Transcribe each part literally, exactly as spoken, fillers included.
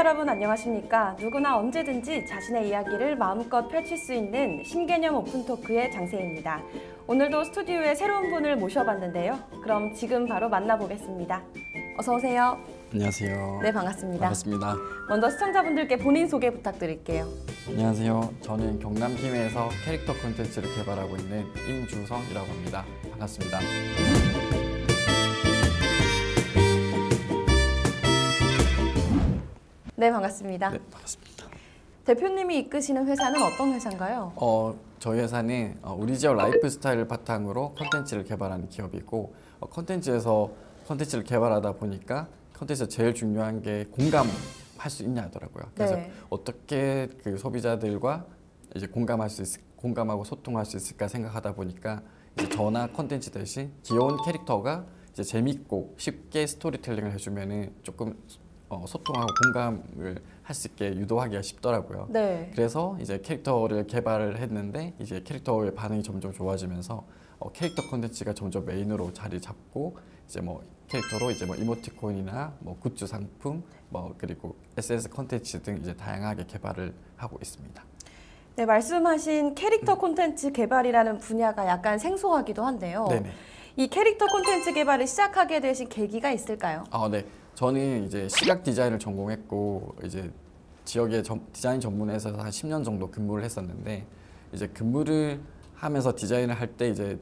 여러분 안녕하십니까? 누구나 언제든지 자신의 이야기를 마음껏 펼칠 수 있는 신개념 오픈토크의 장세희입니다. 오늘도 스튜디오에 새로운 분을 모셔봤는데요. 그럼 지금 바로 만나보겠습니다. 어서 오세요. 안녕하세요. 네, 반갑습니다. 반갑습니다. 먼저 시청자분들께 본인 소개 부탁드릴게요. 안녕하세요. 저는 경남 김해에서 캐릭터 콘텐츠를 개발하고 있는 임주성이라고 합니다. 반갑습니다. 네, 반갑습니다. 네, 반갑습니다. 대표님이 이끄시는 회사는 어떤 회사인가요? 어, 저희 회사는 우리 지역 라이프 스타일을 바탕으로 콘텐츠를 개발하는 기업이고, 어, 콘텐츠에서 콘텐츠를 개발하다 보니까 콘텐츠에서 제일 중요한 게 공감할 수 있냐 하더라고요. 그래서 네. 어떻게 그 소비자들과 이제 공감할 수 있, 공감하고 소통할 수 있을까 생각하다 보니까 이제 저나 콘텐츠 대신 귀여운 캐릭터가 이제 재밌고 쉽게 스토리텔링을 해주면은 조금 어, 소통하고 공감을 할 수 있게 유도하기가 쉽더라고요. 네. 그래서 이제 캐릭터를 개발을 했는데 이제 캐릭터의 반응이 점점 좋아지면서 어, 캐릭터 콘텐츠가 점점 메인으로 자리 잡고 이제 뭐 캐릭터로 이제 뭐 이모티콘이나 뭐 굿즈 상품 뭐 그리고 에스엔에스 콘텐츠 등 이제 다양하게 개발을 하고 있습니다. 네, 말씀하신 캐릭터 콘텐츠 개발이라는 분야가 약간 생소하기도 한데요. 네네. 이 캐릭터 콘텐츠 개발을 시작하게 되신 계기가 있을까요? 아, 네. 저는 이제 시각 디자인을 전공했고 이제 지역의 전, 디자인 전문 회사에서 한 십 년 정도 근무를 했었는데 이제 근무를 하면서 디자인을 할 때 이제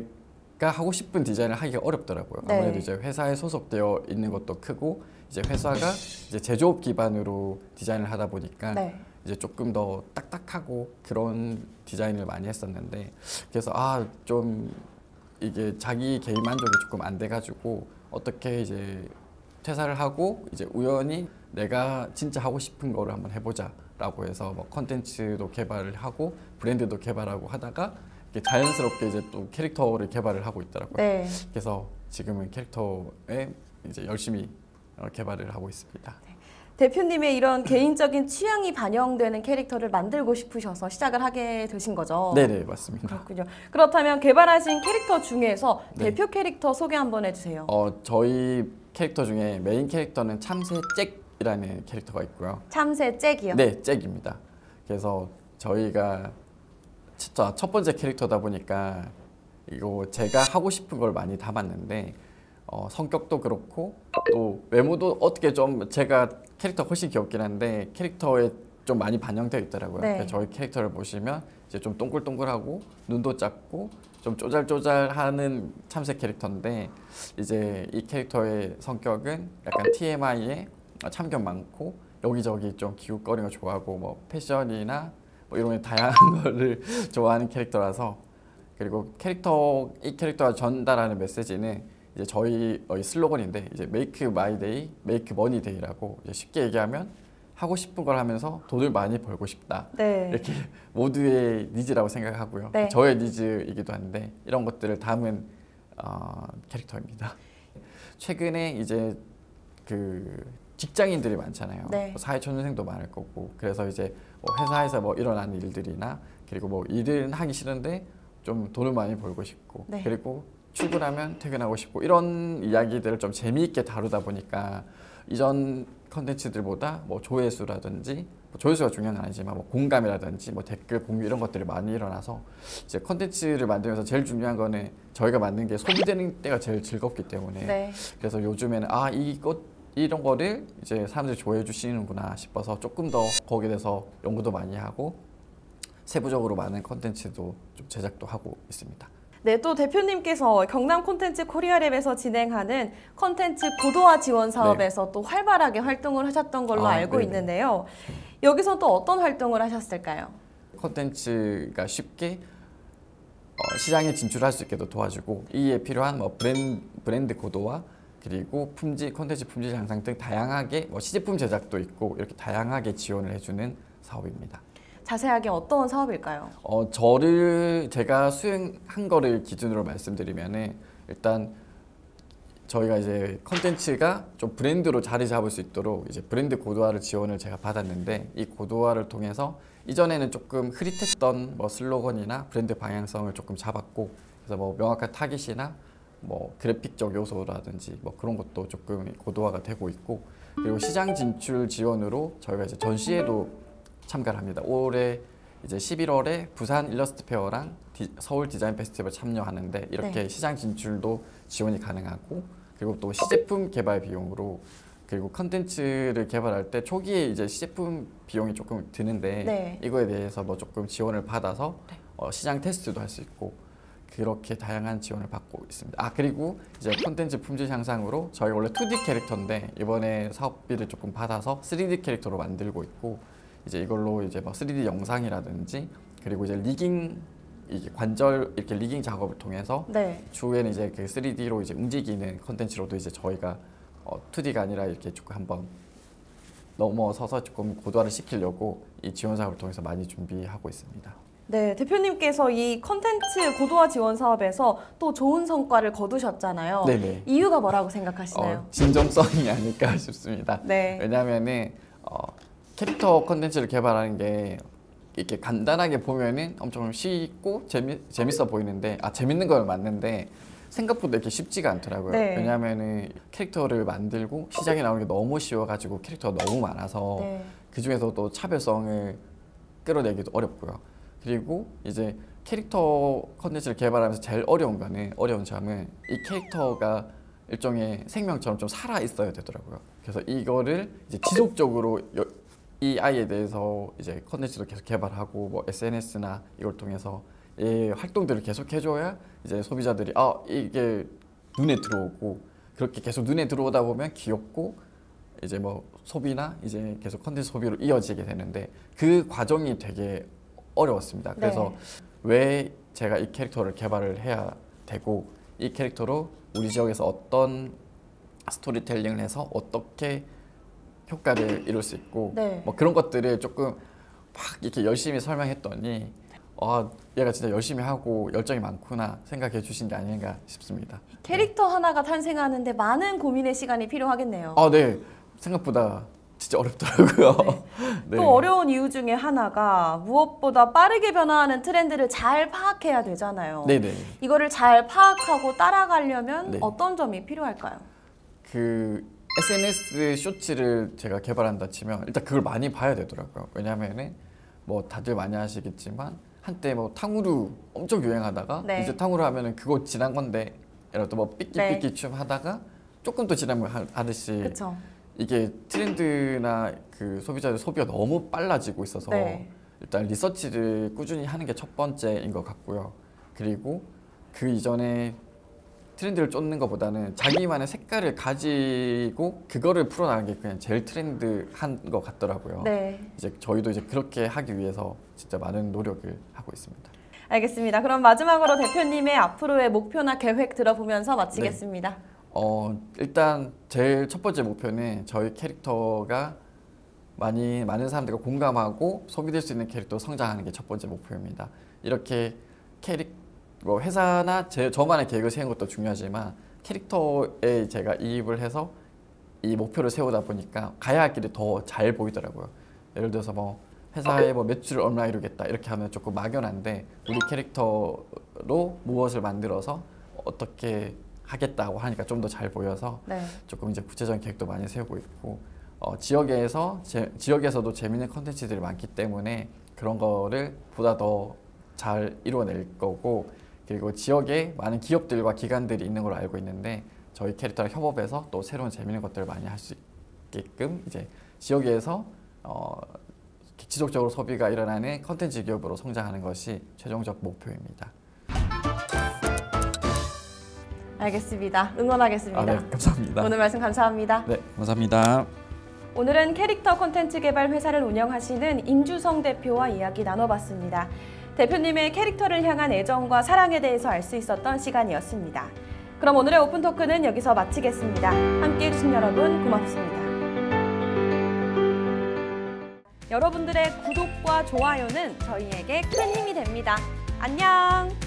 제가 하고 싶은 디자인을 하기가 어렵더라고요. 네. 아무래도 이제 회사에 소속되어 있는 것도 크고 이제 회사가 이제 제조업 기반으로 디자인을 하다 보니까 네. 이제 조금 더 딱딱하고 그런 디자인을 많이 했었는데 그래서 아, 좀 이게 자기 개인 만족이 조금 안 돼가지고 어떻게 이제 퇴사를 하고 이제 우연히 내가 진짜 하고 싶은 거를 한번 해보자라고 해서 뭐 컨텐츠도 개발을 하고 브랜드도 개발하고 하다가 이렇게 자연스럽게 이제 또 캐릭터를 개발을 하고 있더라고요. 네. 그래서 지금은 캐릭터에 이제 열심히 개발을 하고 있습니다. 대표님의 이런 개인적인 취향이 반영되는 캐릭터를 만들고 싶으셔서 시작을 하게 되신 거죠? 네네, 맞습니다. 그렇군요. 그렇다면 개발하신 캐릭터 중에서 네. 대표 캐릭터 소개 한번 해주세요. 어, 저희 캐릭터 중에 메인 캐릭터는 참새 잭이라는 캐릭터가 있고요. 참새 잭이요? 네, 잭입니다. 그래서 저희가 첫, 첫 번째 캐릭터다 보니까 이거 제가 하고 싶은 걸 많이 담았는데 어, 성격도 그렇고 또 외모도 어떻게 좀 제가 캐릭터 훨씬 귀엽긴 한데 캐릭터에 좀 많이 반영되어 있더라고요. 네. 그래서 저희 캐릭터를 보시면 이제 좀 동글동글하고 눈도 작고 좀 쪼잘쪼잘하는 참새 캐릭터인데 이제 이 캐릭터의 성격은 약간 티엠아이에 참견 많고 여기저기 좀 기웃거리는 거 좋아하고 뭐 패션이나 뭐 이런 다양한 거를 좋아하는 캐릭터라서 그리고 캐릭터 이 캐릭터가 전달하는 메시지는 이제 저희 슬로건인데 이제 Make My Day, Make Money Day라고 이제 쉽게 얘기하면 하고 싶은 걸 하면서 돈을 많이 벌고 싶다. 네. 이렇게 모두의 니즈라고 생각하고요. 네. 저의 니즈이기도 한데 이런 것들을 담은 어, 캐릭터입니다. 최근에 이제 그 직장인들이 많잖아요. 네. 뭐 사회초년생도 많을 거고 그래서 이제 뭐 회사에서 뭐 일어나는 일들이나 그리고 뭐 일은 하기 싫은데 좀 돈을 많이 벌고 싶고 네. 그리고 출근하면 퇴근하고 싶고 이런 이야기들을 좀 재미있게 다루다 보니까 이전 컨텐츠들보다 뭐 조회수라든지 뭐 조회수가 중요한 건 아니지만 뭐 공감이라든지 뭐 댓글 공유 이런 것들이 많이 일어나서 이제 컨텐츠를 만들면서 제일 중요한 거는 저희가 만든 게 소비되는 때가 제일 즐겁기 때문에 네. 그래서 요즘에는 아 이것 이런 거를 이제 사람들이 좋아해 주시는구나 싶어서 조금 더 거기에 대해서 연구도 많이 하고 세부적으로 많은 컨텐츠도 좀 제작도 하고 있습니다. 네, 또 대표님께서 경남 콘텐츠 코리아랩에서 진행하는 콘텐츠 고도화 지원 사업에서 네. 또 활발하게 활동을 하셨던 걸로 아, 알고 네네. 있는데요. 여기서 또 어떤 활동을 하셨을까요? 콘텐츠가 쉽게 어, 시장에 진출할 수 있게도 도와주고 이에 필요한 뭐 브랜드, 브랜드 고도화 그리고 품질, 콘텐츠 품질 향상 등 다양하게 뭐 시제품 제작도 있고 이렇게 다양하게 지원을 해주는 사업입니다. 자세하게 어떤 사업일까요? 어, 저를 제가 수행한 거를 기준으로 말씀드리면은 일단 저희가 이제 컨텐츠가 좀 브랜드로 자리 잡을 수 있도록 이제 브랜드 고도화를 지원을 제가 받았는데 이 고도화를 통해서 이전에는 조금 흐릿했던 뭐 슬로건이나 브랜드 방향성을 조금 잡았고 그래서 뭐 명확한 타깃이나 뭐 그래픽적 요소라든지 뭐 그런 것도 조금 고도화가 되고 있고, 그리고 시장 진출 지원으로 저희가 이제 전시회도 참가를 합니다. 올해 이제 십일월에 부산 일러스트 페어랑 디, 서울 디자인 페스티벌 참여하는데 이렇게 네. 시장 진출도 지원이 가능하고, 그리고 또 시제품 개발 비용으로, 그리고 컨텐츠를 개발할 때 초기에 이제 시제품 비용이 조금 드는데 네. 이거에 대해서 뭐 조금 지원을 받아서 네. 어, 시장 테스트도 할 수 있고 그렇게 다양한 지원을 받고 있습니다. 아 그리고 이제 콘텐츠 품질 향상으로 저희 원래 투디 캐릭터인데 이번에 사업비를 조금 받아서 쓰리디 캐릭터로 만들고 있고, 이제 이걸로 이제 뭐 쓰리디 영상이라든지 그리고 이제 리깅 이게 관절 이렇게 리깅 작업을 통해서 네. 추후에는 이제 그 쓰리디로 이제 움직이는 콘텐츠로도 이제 저희가 어, 투디가 아니라 이렇게 조금 한번 넘어서서 조금 고도화를 시키려고 이 지원 사업을 통해서 많이 준비하고 있습니다. 네, 대표님께서 이 컨텐츠 고도화 지원 사업에서 또 좋은 성과를 거두셨잖아요. 네네. 이유가 뭐라고 생각하시나요? 어, 진정성이 아닐까 싶습니다. 네. 왜냐하면은 어, 캐릭터 컨텐츠를 개발하는 게 이렇게 간단하게 보면은 엄청 쉽고 재미 재밌어 보이는데, 아 재밌는 건 맞는데 생각보다 이렇게 쉽지가 않더라고요. 네. 왜냐하면은 캐릭터를 만들고 시장에 나오는 게 너무 쉬워가지고 캐릭터가 너무 많아서 네. 그 중에서 또 차별성을 끌어내기도 어렵고요. 그리고 이제 캐릭터 컨텐츠를 개발하면서 제일 어려운 거는 어려운 점은 이 캐릭터가 일종의 생명처럼 좀 살아 있어야 되더라고요. 그래서 이거를 이제 지속적으로 여, 이 아이에 대해서 이제 컨텐츠도 계속 개발하고 뭐 에스엔에스나 이걸 통해서 이 활동들을 계속 해줘야 이제 소비자들이 아 이게 눈에 들어오고, 그렇게 계속 눈에 들어오다 보면 귀엽고 이제 뭐 소비나 이제 계속 컨텐츠 소비로 이어지게 되는데 그 과정이 되게 어려웠습니다. 그래서 네. 왜 제가 이 캐릭터를 개발을 해야 되고 이 캐릭터로 우리 지역에서 어떤 스토리텔링을 해서 어떻게 효과를 이룰 수 있고 네. 뭐 그런 것들을 조금 막 이렇게 열심히 설명했더니 아 얘가 진짜 열심히 하고 열정이 많구나 생각해 주신 게 아닌가 싶습니다. 캐릭터 하나가 탄생하는데 많은 고민의 시간이 필요하겠네요. 아 네, 생각보다 진짜 어렵더라고요. 네. 네. 또 어려운 이유 중에 하나가 무엇보다 빠르게 변화하는 트렌드를 잘 파악해야 되잖아요. 네네. 이거를 잘 파악하고 따라가려면 네. 어떤 점이 필요할까요? 그 에스엔에스 쇼츠를 제가 개발한다 치면 일단 그걸 많이 봐야 되더라고요. 왜냐하면은 뭐 다들 많이 아시겠지만 한때 뭐 탕후루 엄청 유행하다가 네. 이제 탕후루 하면은 그거 지난 건데, 예를 들어 뭐 삐끼삐끼 네. 춤 하다가 조금 더 지나면 하- 하듯이 그렇죠. 이게 트렌드나 그 소비자들 소비가 너무 빨라지고 있어서 네. 일단 리서치를 꾸준히 하는 게 첫 번째인 것 같고요. 그리고 그 이전에 트렌드를 쫓는 것보다는 자기만의 색깔을 가지고 그거를 풀어나가는 게 그냥 제일 트렌드한 것 같더라고요. 네. 이제 저희도 이제 그렇게 하기 위해서 진짜 많은 노력을 하고 있습니다. 알겠습니다. 그럼 마지막으로 대표님의 앞으로의 목표나 계획 들어보면서 마치겠습니다. 어, 일단 제일 첫 번째 목표는 저희 캐릭터가 많이 많은 사람들과 공감하고 소비될 수 있는 캐릭터 성장하는 게 첫 번째 목표입니다. 이렇게 캐릭 뭐 회사나 제 저만의 계획을 세운 것도 중요하지만 캐릭터에 제가 이입을 해서 이 목표를 세우다 보니까 가야 할 길이 더 잘 보이더라고요. 예를 들어서 뭐 회사에 뭐 매출을 얼마 이루겠다 이렇게 하면 조금 막연한데 우리 캐릭터로 무엇을 만들어서 어떻게 하겠다고 하니까 좀 더 잘 보여서 네. 조금 이제 구체적인 계획도 많이 세우고 있고, 어, 지역에서 제, 지역에서도 재밌는 컨텐츠들이 많기 때문에 그런 거를 보다 더 잘 이루어낼 거고, 그리고 지역에 많은 기업들과 기관들이 있는 걸로 알고 있는데 저희 캐릭터랑 협업해서 또 새로운 재밌는 것들을 많이 할 수 있게끔 이제 지역에서 어, 지속적으로 소비가 일어나는 컨텐츠 기업으로 성장하는 것이 최종적 목표입니다. 알겠습니다. 응원하겠습니다. 아, 네, 감사합니다. 오늘 말씀 감사합니다. 네, 감사합니다. 오늘은 캐릭터 콘텐츠 개발 회사를 운영하시는 임주성 대표와 이야기 나눠봤습니다. 대표님의 캐릭터를 향한 애정과 사랑에 대해서 알 수 있었던 시간이었습니다. 그럼 오늘의 오픈 토크는 여기서 마치겠습니다. 함께해 주신 여러분 고맙습니다. 여러분들의 구독과 좋아요는 저희에게 큰 힘이 됩니다. 안녕!